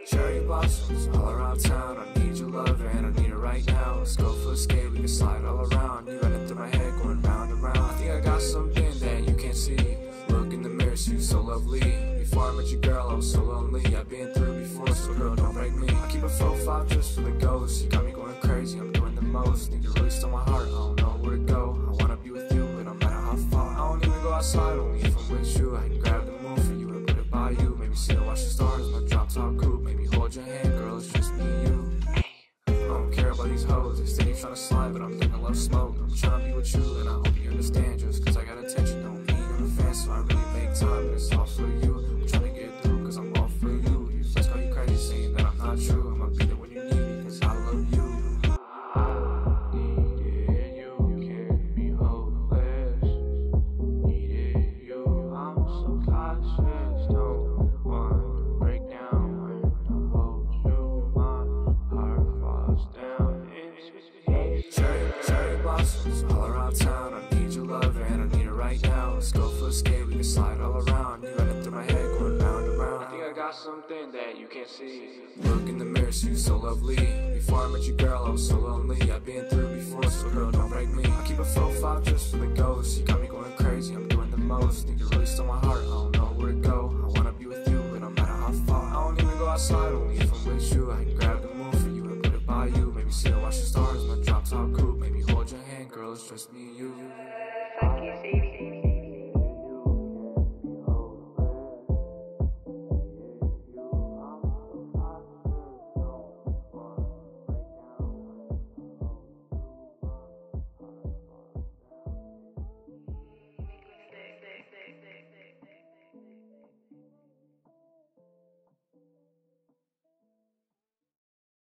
Cherry blossoms all around town. I need your love and I need it right now. Let's go for a skate, we can slide all around. You running through my head, going round and round. I think I got something that you can't see. Look in the mirror, so you so lovely. Before I met you, girl, I was so lonely. I've been through before, so girl, don't break me. I keep a 4-5 just for the ghost. You got me going crazy, I'm doing the most. Think you really stole my heart, I don't know where to go. I wanna be with you, but no matter how far. I don't even go outside, only if I'm with you. I can grab the moon for you and put it by you. Maybe sit and watch the stars in my drop top coupe. Maybe hold your hand, girl, it's just me and you. I don't care about these hoes, they steady tryna slide, but I'm thinking love smoke. I'm tryna be with you, and I hope you understand. Just cause I got attention don't mean I'm a fan, so I really make time, but it's all for you. I'm tryna get through, cause I'm all for you. Your friends call you crazy, saying that I'm not true. I'ma be there when you need me, cause I love you. Needed you, can't be hopeless. Needed you, I'm so cautious. Don't want to break down when I hold you. My heart falls down into peace. Cherry blossoms all around town. I need your love and I need it right now. Let's go for a skate, we can slide all around. You running through my head, going round and round. I think I got something that you can't see. Look in the mirror, so you so lovely. Before I met you, girl, I was so lonely. I've been through before, so girl, don't break me. I keep a 4-5 just for the ghost. You got me going crazy, I'm doing the most. Think you really stole my heart, I don't know where to go.